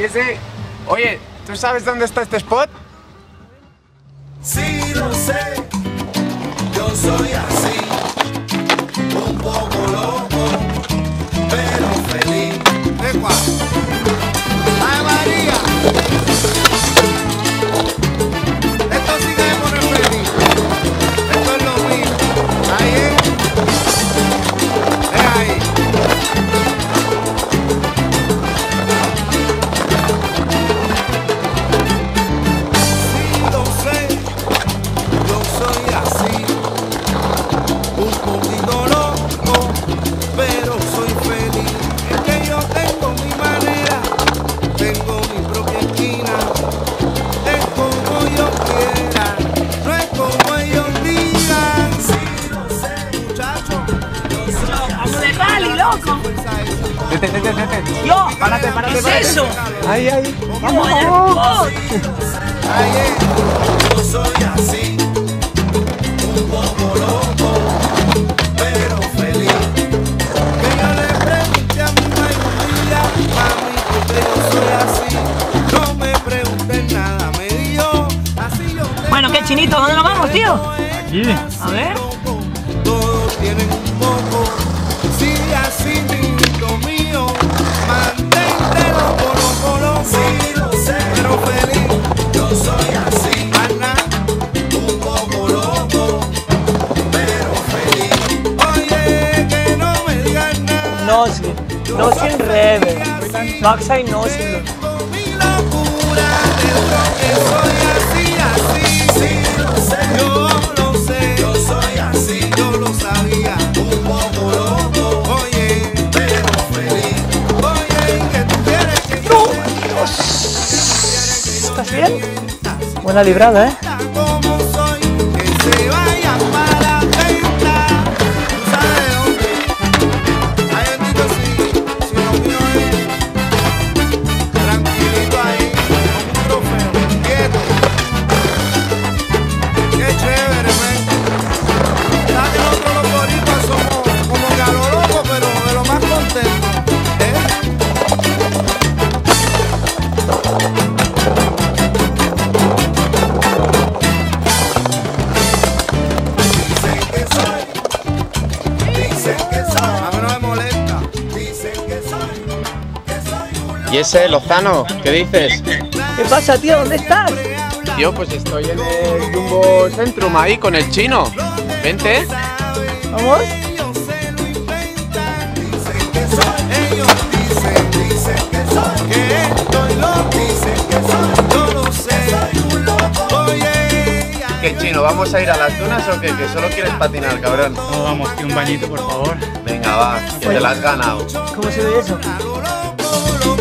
Sí, sí. Oye, ¿tú sabes dónde está este spot? Sí, lo sé. Yo soy así. Un poco loco, pero feliz. ¡Epa! ¡Ay, María! Esto sí que me pone feliz. Esto es lo mío. Ahí es. Es ahí. Sí, lo sé. Yo soy así. Un poquito loco, pero soy feliz. Es que yo tengo mi manera, tengo mi propia esquina. Es como yo quiera, no es como ellos digan. Sí, lo sé, muchacho. Yo soy ¡Vamos de rally, loco! Vete. ¡Yo! Párate. ¿Qué es eso? Ahí. ¡Vamos al spot! Ahí es. Yo soy así, un poco loco, pero feliz. Que yo le pregunté a mi mayoría, mami, ¿por qué yo soy así? No me pregunten nada, me dijo, así yo tengo. Bueno, ¿qué, Chinito? ¿Dónde nos vamos, tío? Aquí. A ver. Todos tienen un poco, sigue así, niñito mío, mantente loco. Sí, lo sé, pero feliz. Yo soy así, Ana, un poco loco, pero feliz. Oye, que no me digas nada. Nothing rebel. Backside nothing. Con mi locura, que soy así. Sí, lo sé, yo lo sé. Yo soy así, yo lo sabía. Un poco loco, oye, pero feliz. Oye, que tú quieres que yo ¿Estás bien? Buena librada, ¿eh? como soy, que se vaya para la venta. ¿Tú sabes de dónde? Ay, bendito sí, si lo mío es tranquilito ahí, como un trofeo, quieto. Qué chévere, men. ¿Sabes que nosotros los boricuas somos como que a lo loco, pero de lo más contentos? Dicen que soy, a mí no me molesta. Dicen que soy ¿Y ese, Lozano? ¿Qué dices? ¿Qué pasa, tío? ¿Dónde estás? Tío, pues estoy en el Jumbo Centrum ahí con el chino. Vente. ¿Vamos? ellos se lo inventan. Dicen que soy, ellos dicen que soy, que estoy loco. Dicen que soy, yo lo sé, soy un loco. Oye, ¿Qué, chino? ¿Vamos a ir a las dunas o qué? Que solo quieres patinar, cabrón. No, vamos, que un bañito, por favor. Venga, va, que te la has ganado. ¿Cómo se ve eso? a lo loco,